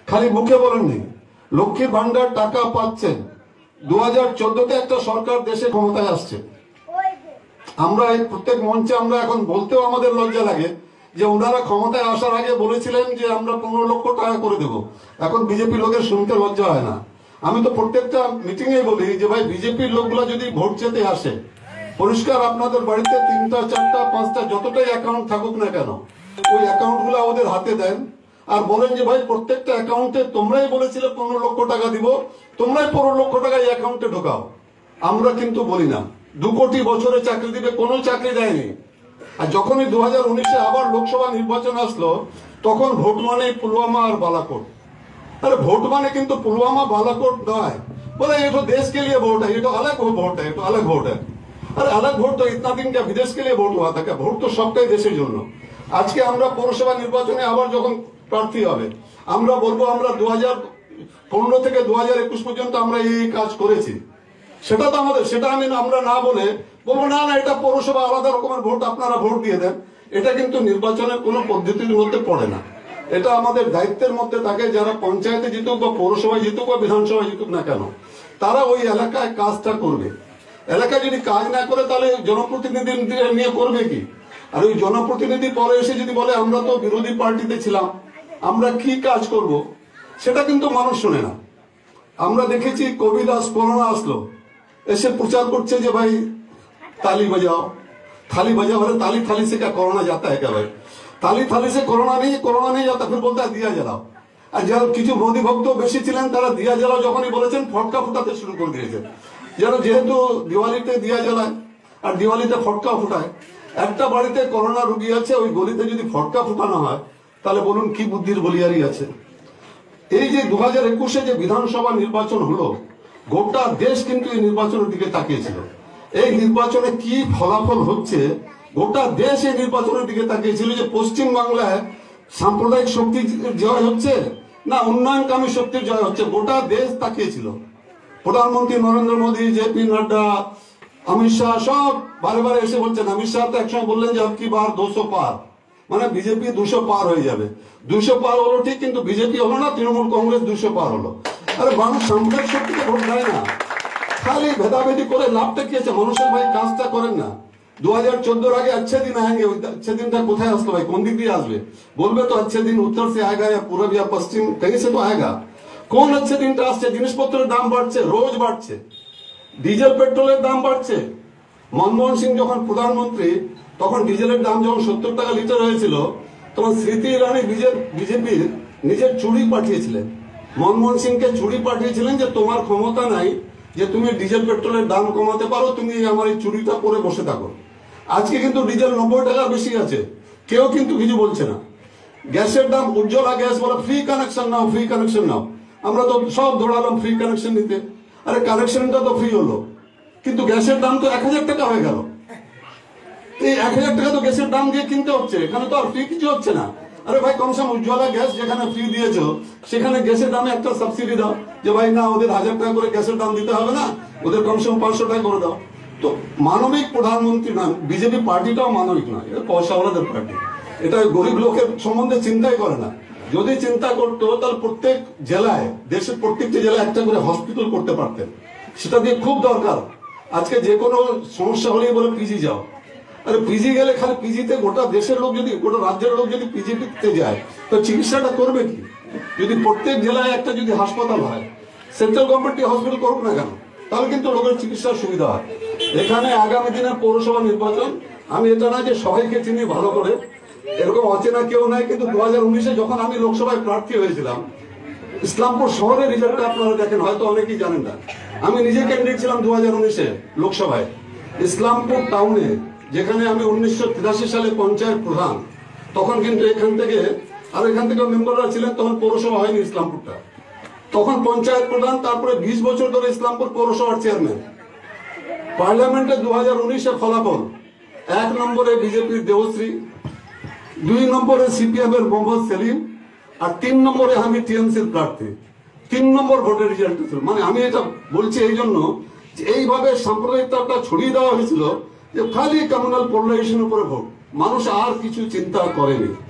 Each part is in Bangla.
খালি মুখে বলেননি, লক্ষ্মীর ভান্ডার টাকা পাচ্ছেন। 2014-তে একটা সরকার দেশে ক্ষমতায় আসছে। আমরা এই প্রত্যেক মঞ্চে আমরা এখন বলতেও আমাদের লজ্জা লাগে যে ওনারা ক্ষমতায় আসার আগে বলেছিলেন যে আমরা 15 লক্ষ টাকা করে দেব। এখন বিজেপি লোকের শুনতে লজ্জা হয় না। আমি তো প্রত্যেকটা মিটিং এ বলি যে ভাই, বিজেপির লোকগুলা যদি ভোট চেতে আসে, পরিষ্কার আপনাদের বাড়িতে 3টা 4টা 5টা যতটাই অ্যাকাউন্ট থাকুক না কেন, ওই অ্যাকাউন্ট গুলো ওদের হাতে দেন আর বলেন যে ভাই প্রত্যেকটা অ্যাকাউন্টে তোমরাই বলেছিলে 15 লক্ষ টাকা দিব, তোমরাই 15 লক্ষ টাকা এই অ্যাকাউন্টে ঢোকাও। আমরা কিন্তু বলি না 2 কোটি বছরে চাকরি দিবে, কোনো চাকরি দেয়নি। আর যখনই 2019-এ আবার লোকসভা নির্বাচন আসলো, তখন ভোট মানে पुलवामा और बालाकोट। अरे वोट माने किंतु पुलवामा बालाकोट नয়। बोले ये तो देश के लिए वोट है, ये तो अलग वोट है, ये तो अलग वोट है। अरे अलग वोट तो इतना दिन क्या विदेश के लिए वोट हुआ था क्या? ভোট তো সবটাই দেশের জন্য। আজকে আমরা পৌরসভা নির্বাচনে আবার যখন প্রার্থী হবে, আমরা বলবো আমরা 2015 থেকে 2021 পর্যন্ত আমরা এই কাজ করেছি। সেটা তো আমাদের, সেটা আমরা না বলে বলবো না না এটা পৌরসভা আলাদা রকমের ভোট, আপনারা ভোট দিয়ে দেন। এটা কিন্তু নির্বাচনের কোনো পদ্ধতির মধ্যে পড়ে না। এটা আমাদের দায়িত্বের মধ্যে থাকে, যারা পঞ্চায়েতে জিতুক বা পৌরসভায় জিতুক বা বিধানসভায় জিতুক না কেন, তারা ওই এলাকায় কাজটা করবে। এলাকায় যদি কাজ না করে তাহলে জনপ্রতিনিধি নিয়ে করবে কি? আর ওই জনপ্রতিনিধি পরে এসে যদি বলে আমরা তো বিরোধী পার্টিতে ছিলাম, আমরা কি কাজ করব, সেটা কিন্তু মানুষ শোনে না। আমরা দেখেছি কবি দাস করোনা আসলো, এসে প্রচার করছে যে ভাই ताली बजाओ, थाली बजाओ। अरे ताली थाली से क्या कोरोना जाता है क्या भाई? ताली थाली से कोरोना नहीं जाता। फिर बोलता है दिया जलाओ। আর যারা কিছু মোদি ভক্ত বেশি ছিলেন তারা দিয়া জ্বালাও যখনই বলেছেন ফটকা ফুটাতে শুরু করে দিয়েছে। যেহেতু দিওয়ালিতে দিয়া জ্বালায় আর দিওয়ালিতে ফটকা ফুটায়, একটা বাড়িতে করোনা রোগী আছে, ওই গলিতে যদি ফটকা ফুটানো হয় তাহলে বলুন কি বুদ্ধির বলিয়ারি আছে? এই যে 2021-এ যে বিধানসভা নির্বাচন হলো, গোটা দেশ কিন্তু এই নির্বাচনের দিকে তাকিয়েছিল। এই নির্বাচনে কি ফলাফল হচ্ছে, গোটা দেশ এই নির্বাচনের দিকে তাকিয়েছিল যে পশ্চিম বাংলায় সাম্প্রদায়িক শক্তির জয় হচ্ছে না উন্নয়নকামী শক্তির জয় হচ্ছে। গোটা দেশ তাকিয়েছিল। প্রধানমন্ত্রী নরেন্দ্র মোদী, জেপি নাড্ডা, অমিত শাহ সব বারে বারে এসে বলছেন। অমিত শাহ তো একসময় বললেন যে আবকি বার 200 পার, মানে বিজেপি 200 পার হয়ে যাবে। 200 পার হলো ঠিক, কিন্তু বিজেপি হলো না, তৃণমূল কংগ্রেস 200 পার হলো। আরে মানুষ সাম্প্রদায়িক শক্তিকে ভোট দেয় না, খালি ভেদাভেদি করে লাভটা কি আছে? মানুষের ভাই কাজটা করেন না। 2014 আগে अच्छे दिन आएंगे, अच्छे दिनটা কোথায় আসলো ভাই? কোন দিক দিয়ে আসবে? বলবে তো अच्छे दिन उत्तर से आएगा या पूर्व या पश्चिम, कहीं से तो आएगा। কোন अच्छे দিনটা আসছে? জিনিসপত্রের দাম বাড়ছে, রোজ বাড়ছে, ডিজেল পেট্রোলের দাম বাড়ছে। মনমোহন সিং যখন প্রধানমন্ত্রী, তখন ডিজেলের দাম যখন 70 টাকা লিটার হয়েছিল, তখন স্মৃতি ইরানি বিজেপির নিজের চুড়ি পাঠিয়েছিলেন। মনমোহন সিংকে চুড়ি পাঠিয়েছিলেন যে তোমার ক্ষমতা নাই যে তুমি ডিজেল পেট্রোলের দাম কমাতে পারো, তুমি আমার এই চুরিটা পরে বসে থাকো। আজকে কিন্তু ডিজেল 90 টাকা বেশি আছে, কেউ কিন্তু কিছু বলছে না। গ্যাসের দাম, উজ্জ্বলা গ্যাস বলে ফ্রি কানেকশন নাও, ফ্রি কানেকশন নাও। আমরা তো সব দৌড়ালাম ফ্রি কানেকশন নিতে। আরে কানেকশনটা তো ফ্রি হলো, কিন্তু গ্যাসের দাম তো 1000 টাকা হয়ে গেল। এই 1000 টাকা তো গ্যাসের দাম দিয়ে কিনতে হচ্ছে, এখানে তো আর ফ্রি কিছু হচ্ছে না। আরে ভাই কমসে কম উজ্জ্বলা গ্যাস যেখানে ফ্রি দিয়েছো, সেখানে গ্যাসের দামে একটা সাবসিডি দাও, যে ভাই না ওদের 1000 টাকা করে গ্যাসের দাম দিতে হবে না, ওদের কমসে কম 500 টাকা করে দাও। তো মানবিক প্রধানমন্ত্রী না, বিজেপি পার্টিটাও মানবিক না, এটা পয়সাওয়ালাদের পার্টি। এটা গরিব লোকের সম্বন্ধে চিন্তাই করে না। যদি চিন্তা করতো তাহলে প্রত্যেক জেলায়, দেশের প্রত্যেকটি জেলায় একটা করে হসপিটাল করতে পারতেন। সেটা দিয়ে খুব দরকার। আজকে যে কোনো সমস্যা হলেই বলে পিজি যাও। আরে পিজি গেলে খালি পিজিতে গোটা দেশের লোক যদি, গোটা রাজ্যের লোক যদি পিজিতে যায়, তো চিকিৎসাটা করবে কি? যদি প্রত্যেক জেলায় একটা যদি হাসপাতাল হয়, সেন্ট্রাল গভর্নমেন্ট হসপিটাল করুক না কেন, তাহলে কিন্তু লোকের চিকিৎসার সুবিধা হয়। এখানে আগামী দিনে পৌরসভা নির্বাচন, আমি এটা না যে সবাইকে চিনি ভালো করে, এরকম অচেনা কেউ নাই। কিন্তু 2019-এ যখন আমি লোকসভায় প্রার্থী হয়েছিলাম, ইসলামপুর শহরের রেজাল্টটা আপনারা দেখেন, হয়তো অনেকেই জানেন না। আমি নিজে ক্যান্ডিডেট ছিলাম 2019-এ লোকসভায়। ইসলামপুর টাউনে, যেখানে আমি 1983 সালে পঞ্চায়েত প্রধান, তখন কিন্তু এখান থেকে মেম্বাররা ছিলেন, তখন পৌরসভা হয়নি ইসলামপুরটা। তখন পঞ্চায়েত প্রধান, তারপরে 20 বছর ধরে ইসলামপুর পৌরসভার চেয়ারম্যান। পার্লামেন্টে 2019-এ ফলাফল, 1 নম্বরে বিজেপির দেবশ্রী, 2 নম্বরে সিপিএম এর মোহাম্মদ সেলিম, আর 3 নম্বরে আমি টিএমসির প্রার্থী। 3 নম্বর ভোটের রেজাল্ট ছিল। মানে আমি এটা বলছি এই জন্য যে এইভাবে সাম্প্রদায়িকতা ছড়িয়ে দেওয়া হয়েছিল যে খালি কমিউনাল পোলারাইজেশন উপরে ভোট, মানুষ আর কিছু চিন্তা করেনি। তো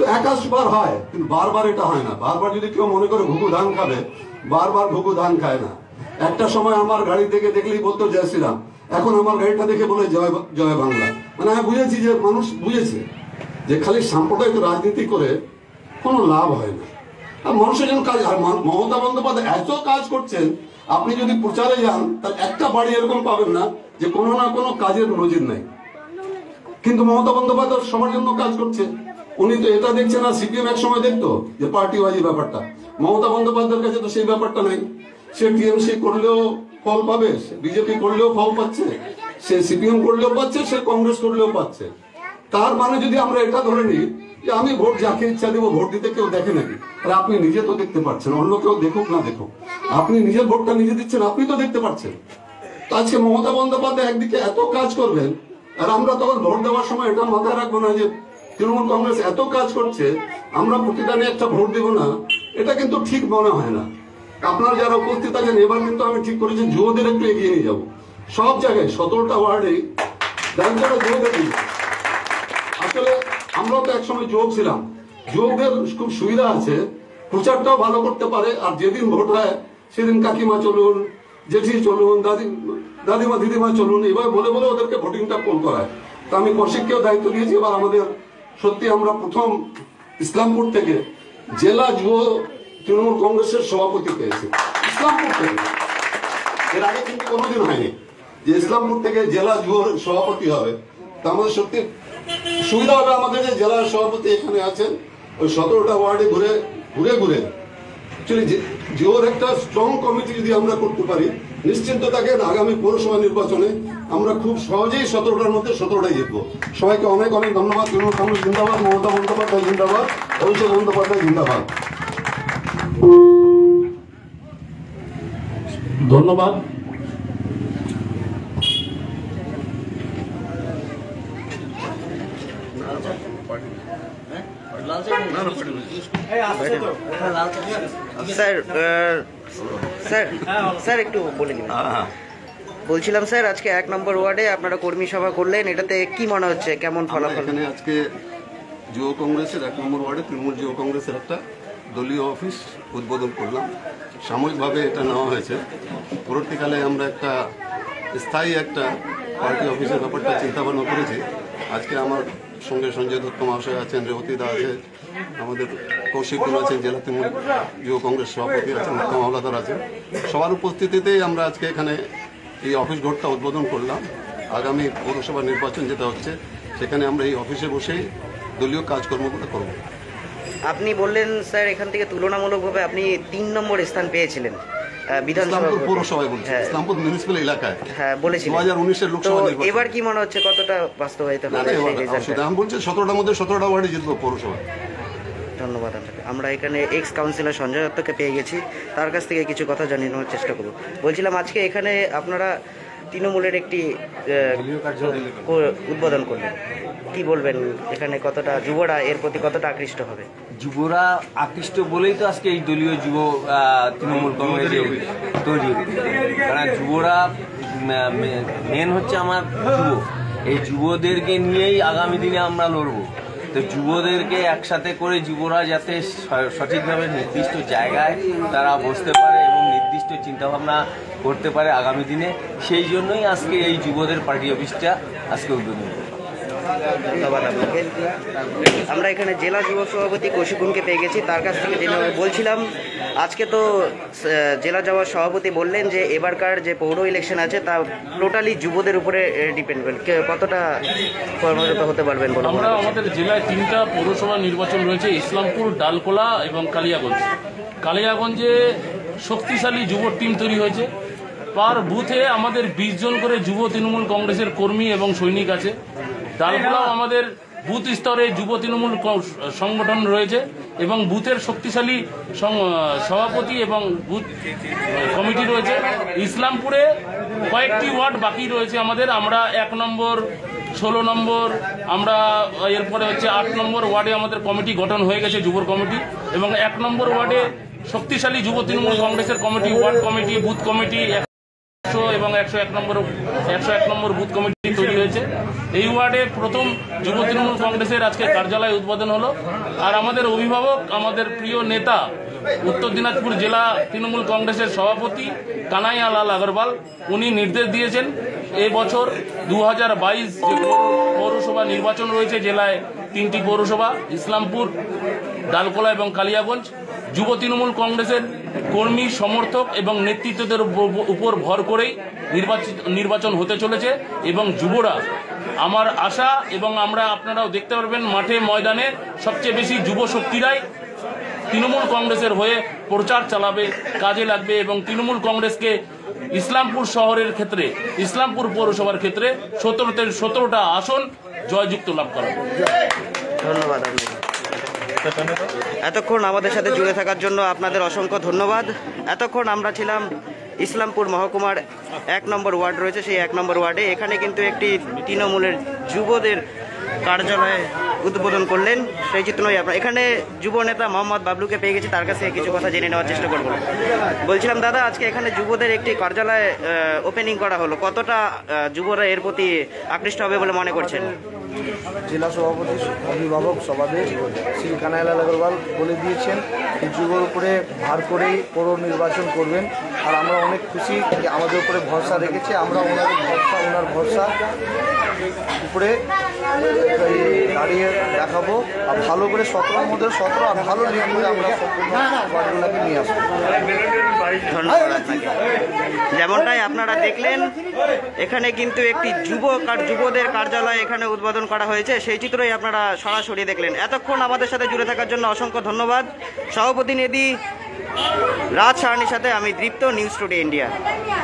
তো 21 বার হয়, কিন্তু বারবার এটা হয় না। বারবার যদি কেউ মনে করে ঘুঘু ধান খাবে, বারবার ঘুঘু ধান খায় না। একটা সময় আমার গাড়ি থেকে দেখলেই বলতো জয় শ্রীরাম, এখন আমার গাড়িটা দেখে বলে জয় জয় বাংলা। মানে আমি বুঝেছি যে মানুষ বুঝেছে যে খালি সাম্প্রদায়িক রাজনীতি করে কোনো লাভ হয় না। আর মানুষের জন্য কাজ, আর মমতা বন্দ্যোপাধ্যায় এত কাজ করছেন, আপনি যদি প্রচারে যান তাহলে একটা বাড়ি এরকম পাবেন না যে কোনো না কোনো কাজের নজির নাই। কিন্তু মমতা বন্দ্যোপাধ্যায় সবার জন্য কাজ করছে। উনি তো এটা দেখছেন না, সিপিএম এক সময় দেখতো যে পার্টিবাজি ব্যাপারটা। মমতা বন্দ্যোপাধ্যায়ের কাছে তো সেই ব্যাপারটা নেই। সে টিএমসি করলেও ফল পাবে, বিজেপি করলেও ফল পাচ্ছে, সে সিপিএম করলেও পাচ্ছে, সে কংগ্রেস করলেও পাচ্ছে। তার মানে যদি আমরা এটা ধরে নিই যে আমি ভোট যাকে ইচ্ছা দেবো, ভোট দিতে কেউ দেখে নাকি? আর আপনি নিজে তো দেখতে পাচ্ছেন, অন্য কেউ দেখুক না দেখুক, আপনি নিজের ভোটটা নিজে দিচ্ছেন, আপনি তো দেখতে পাচ্ছেন। তো আজকে মমতা বন্দ্যোপাধ্যায় একদিকে এত কাজ করবেন, আর আমরা তখন ভোট দেওয়ার সময় এটা মাথায় রাখবো না যে তৃণমূল কংগ্রেস এত কাজ করছে, আমরা প্রতিদানে একটা ভোট দেব না, এটা কিন্তু ঠিক মনে হয় না। আপনারা যারা উপস্থিত আছেন, এবার কিন্তু আমি ঠিক করেছি যুবদের একটু এগিয়ে নিয়ে যাবো। সব জায়গায় 17টা ওয়ার্ডে দায়িত্বটা যুবদের দিই। আসলে আমরাও তো একসময় যুবক ছিলাম, যুবকদের খুব সুবিধা আছে, প্রচারটাও ভালো করতে পারে। আর যেদিন ভোট হয় সেদিন কাকিমা চলুন, জেঠি চলুন, দাদিমা দিদিমা চলুন, এবার বলে বলে ওদেরকে ভোটিংটা পোল করায়। তো আমি কৌশিককেও দায়িত্ব দিয়েছি। এবার আমাদের সত্যি আমরা প্রথম ইসলামপুর থেকে জেলা যুব তৃণমূল কংগ্রেসের সভাপতি পেয়েছি, ইসলামপুর থেকে। এর আগে কিন্তু কোনোদিন হয়নি যে ইসলামপুর থেকে জেলা যুব সভাপতি হবে। তা আমাদের সত্যি সুবিধা হবে আমাদের যে জেলা সভাপতি এখানে আছেন, ওই 17টা ওয়ার্ডে ঘুরে ঘুরে ঘুরে অ্যাকচুয়ালি জিওর একটা স্ট্রং কমিটি যদি আমরা করতে পারি, নিশ্চিন্ত থাকেন আগামী পৌরসভা নির্বাচনে আমরা খুব সহজেই 17টার মধ্যে 17টাই জিতবো। সবাইকে অনেক অনেক ধন্যবাদ। তৃণমূল কংগ্রেস জিন্দাবাদ, মমতা বন্দ্যোপাধ্যায় জিন্দাবাদ, অভিষেক বন্দ্যোপাধ্যায় জিন্দাবাদ। ধন্যবাদ। স্যার স্যার স্যার একটু বলে দিন। বলছিলাম স্যার, আজকে 1 নম্বর ওয়ার্ডে আপনারা কর্মী সভা করলেন, এটাতে কি মনে হচ্ছে, কেমন ফলাফল? এখানে আজকে যুব কংগ্রেসের 1 নম্বর ওয়ার্ডে তৃণমূল যুব কংগ্রেসের একটা দলীয় অফিস উদ্বোধন করলাম। সাময়িকভাবে এটা নেওয়া হয়েছে, পরবর্তীকালে আমরা একটা স্থায়ী একটা পার্টি অফিসের ব্যাপারটা চিন্তা ভাবনা করেছি। আজকে আমার সঙ্গে সঞ্জয় দত্ত মহাশয় আছেন, রেবতী দা আছে, আমাদের কৌশিক আছেন, জেলা তৃণমূল যুব কংগ্রেস সভাপতি আছেন, মুক্তা মামলাদার আছেন। সবার উপস্থিতিতেই আমরা আজকে এখানে এই অফিস ঘরটা উদ্বোধন করলাম। আগামী পৌরসভা নির্বাচন যেটা হচ্ছে, সেখানে আমরা এই অফিসে বসেই দলীয় কাজকর্মগুলো করব। আপনি বললেন স্যার এখান থেকে তুলনামূলকভাবে আপনি 3 নম্বর স্থান পেয়েছিলেন বিধানসভা পৌরসভায়, বলছি ইসলামপুর মিউনিসিপ্যাল এলাকায়। হ্যাঁ বলেছিলেন 2019-এর লোকসভা নির্বাচন। এবার কি মনে হচ্ছে কতটা বাস্তবায়িত হবে? আমি বলছি 17টার মধ্যে 17টা ওয়ার্ডে জিতবো পৌরসভা। ধন্যবাদ আপনাকে। আমরা এখানে এক্স কাউন্সিলর সঞ্জয় দত্তকে পেয়ে গেছি, তার কাছ থেকে কিছু কথা জানিয়ে নেওয়ার চেষ্টা করব। বলছিলাম আজকে এখানে আপনারা তৃণমূলের একটি উদ্বোধন করলেন, কি বলবেন এখানে কতটা যুবরা এর প্রতি কতটা আকৃষ্ট হবে? যুবরা আকৃষ্ট বলেই তো আজকে এই দলীয় যুব তৃণমূল কংগ্রেসের তৈরি। কারণ যুবরা মেন হচ্ছে আমার যুব, এই যুবদেরকে নিয়েই আগামী দিনে আমরা লড়বো। তো যুবদেরকে একসাথে করে যুবরা যাতে সঠিকভাবে নির্দিষ্ট জায়গায় তারা বসতে পারে এবং নির্দিষ্ট চিন্তাভাবনা করতে পারে আগামী দিনে, সেই জন্যই আজকে এই যুবদের পার্টি অফিসটা আজকে উদ্বোধন করি। ধন্যবাদ আপনাকে। আমরা এখানে জেলা যুব সভাপতি কৌশিকুনকে পেয়ে গেছি, তার কাছ থেকে যেভাবে বলছিলাম আজকে তো জেলা যাওয়ার সভাপতি বললেন যে এবারকার যে পৌর ইলেকশন আছে তা টোটালি যুবদের উপরে ডিপেন্ড করবে, কতটা কর্মরত হতে পারবেন? আমরা আমাদের জেলায় 3টা পৌরসভা নির্বাচন রয়েছে, ইসলামপুর, ডালকোলা এবং কালিয়াগঞ্জ। কালিয়াগঞ্জে শক্তিশালী যুব টিম তৈরি হয়েছে। পার বুথে আমাদের 20 জন করে যুব তৃণমূল কংগ্রেসের কর্মী এবং সৈনিক আছে। ডালকোলাও আমাদের বুথ স্তরে যুব তৃণমূল সংগঠন রয়েছে এবং বুথের শক্তিশালী সভাপতি এবং বুথ কমিটি রয়েছে। ইসলামপুরে কয়েকটি ওয়ার্ড বাকি রয়েছে আমাদের। আমরা 1 নম্বর, 16 নম্বর, আমরা এরপরে হচ্ছে 8 নম্বর ওয়ার্ডে আমাদের কমিটি গঠন হয়ে গেছে, যুব কমিটি। এবং 1 নম্বর ওয়ার্ডে শক্তিশালী যুব তৃণমূল কংগ্রেসের committee, ward committee, booth committee 100 এবং 101 নম্বর বুথ কমিটি তৈরি হয়েছে। এই ওয়ার্ডে প্রথম যুব তৃণমূল কংগ্রেসের আজকে কার্যালয় উদ্বোধন হলো। আর আমাদের অভিভাবক, আমাদের প্রিয় নেতা, উত্তর দিনাজপুর জেলা তৃণমূল কংগ্রেসের সভাপতি কানাইয়া লাল আগরওয়াল, উনি নির্দেশ দিয়েছেন এবছর 2022 যে পৌরসভা নির্বাচন রয়েছে জেলায় 3টি পৌরসভা, ইসলামপুর, ডালকোলা এবং কালিয়াগঞ্জ, যুব তৃণমূল কংগ্রেসের কর্মী, সমর্থক এবং নেতৃত্বদের উপর ভর করেই নির্বাচন হতে চলেছে। এবং যুবরা, আমার আশা এবং আপনারাও দেখতে পারবেন মাঠে ময়দানে সবচেয়ে বেশি যুব শক্তিরাই তৃণমূল কংগ্রেসের হয়ে প্রচার চালাবে, কাজে লাগবে এবং তৃণমূল কংগ্রেসকে ইসলামপুর শহরের ক্ষেত্রে, ইসলামপুর পৌরসভার ক্ষেত্রে 17টা আসন জয়যুক্ত লাভ করাবে। ধন্যবাদ আপনাকে। এতক্ষণ আমাদের সাথে জুড়ে থাকার জন্য আপনাদের অসংখ্য ধন্যবাদ। এতক্ষণ আমরা ছিলাম ইসলামপুর মহকুমার 1 নম্বর ওয়ার্ড রয়েছে, সেই 1 নম্বর ওয়ার্ডে। এখানে কিন্তু একটি তৃণমূলের যুবদের কার্যালয় উদ্বোধন করলেন, সেই চিত্রই আপনার। এখানে যুব নেতা মোহাম্মদ বাবলুকে পেয়ে গেছি, তার কাছে কিছু কথা জেনে নেওয়ার চেষ্টা করব। বলছিলাম দাদা, আজকে এখানে যুবদের একটি কার্যালয় ওপেনিং করা হলো, কতটা যুবরা এর প্রতি আকৃষ্ট হবে বলে মনে করছেন? জেলা সভাপতি অভিভাবক সভাপতি শ্রী কানাইলাল আগরওয়াল বলে দিয়েছেন এই যুগের উপরে ভার করেই পৌর নির্বাচন করবেন। আর আমরা অনেক খুশি যে আমাদের উপরে ভরসা রেখেছে, আমরা ওনার ভরসা উপরে দাঁড়িয়ে দেখাবো। আর ভালো করে 17 মধ্যে 17 আর ভালো নিয়ম করে আমরা সম্পূর্ণ ওয়ার্ডগুলোকে নিয়ে আসবো। ধন্যবাদ আপনাকে। যেমনটাই আপনারা দেখলেন, এখানে কিন্তু একটি যুবদের কার্যালয় এখানে উদ্বোধন করা হয়েছে, সেই চিত্রই আপনারা সরাসরি দেখলেন। এতক্ষণ আমাদের সাথে জুড়ে থাকার জন্য অসংখ্য ধন্যবাদ। সহপ্রতিনিধি রাজ সাহানির সাথে আমি দীপ্ত, নিউজ টুডে ইন্ডিয়া।